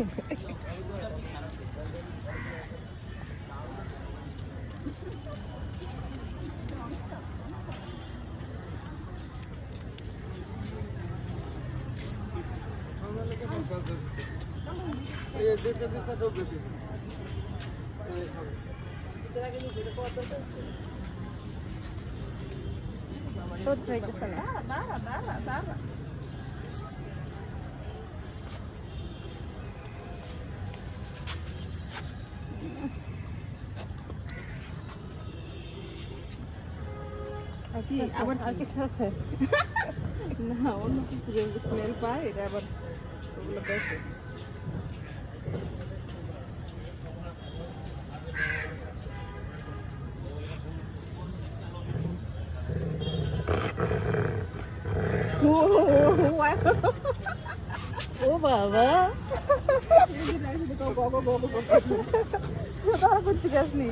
আবার আর কিছু আছে না অন্য কিছু স্মেল পায় এটা আবার ওগুলো দেখে ও বাবা করতে যাসনি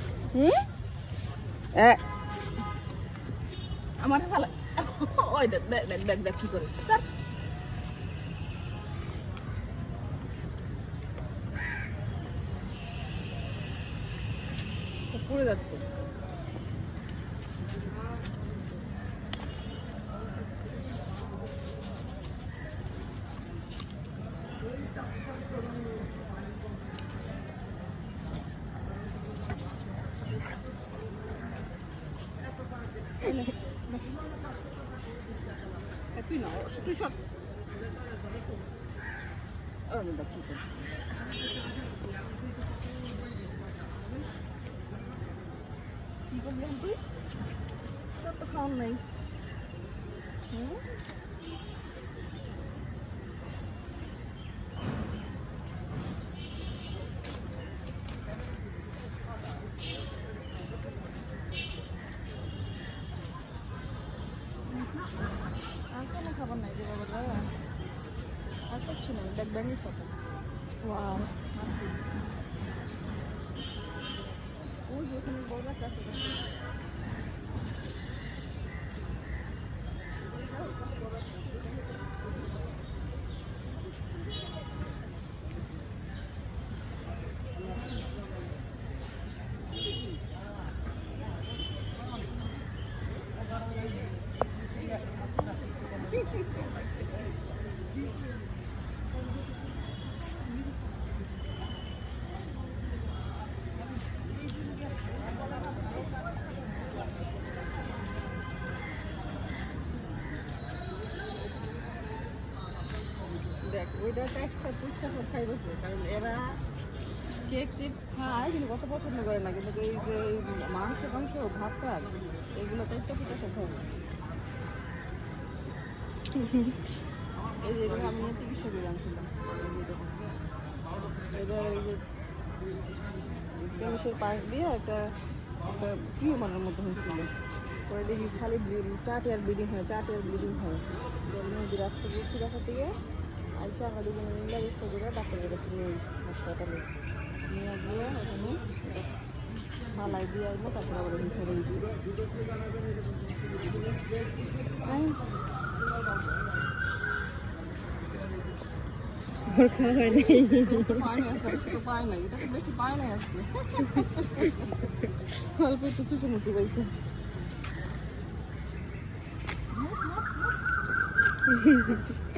আমার ভালো ওই দেখ দেখ দেখ দেখ কি করে পড়ে যাচ্ছে তুই না তুই সব কি করলেন তুই তোর তো খাওয়ার নাই খাবার নাই যে বাবা আর কিছু নাই দেখবেন সাথে ওই যেখানে বড় আছে দেখ ওইটা টেস্টটা ইচ্ছা করে খাই বসে কারণ এরা কেক টেক খায় কিন্তু কত পছন্দ করে না কিন্তু এই যে মাংস ভাত টাত এগুলো চাইতে পিঠা সব খাবে এই যে এগুলো আমি চিকিৎসা আনছিলাম এবার এই যে কেমিসের পাশ দিয়ে একটা টিউমারের মতো হয়েছিল পরে দেখি খালি চাট আর ব্লিডিং হয় রাস্তা বুঝছি রাস্তা থেকে আইসা আমরা দুজনে মিলে চেষ্টা করে ডাক্তারের কাছে নিয়ে হাসপাতালে নিয়ে গিয়ে ওখানে মালাই দিয়ে আসবো তারপরে আবার ছেড়ে দিচ্ছি পায় নাই এটা তো বেশি পায় নাই আজকে অল্প একটু চুষুমুচি পাইছে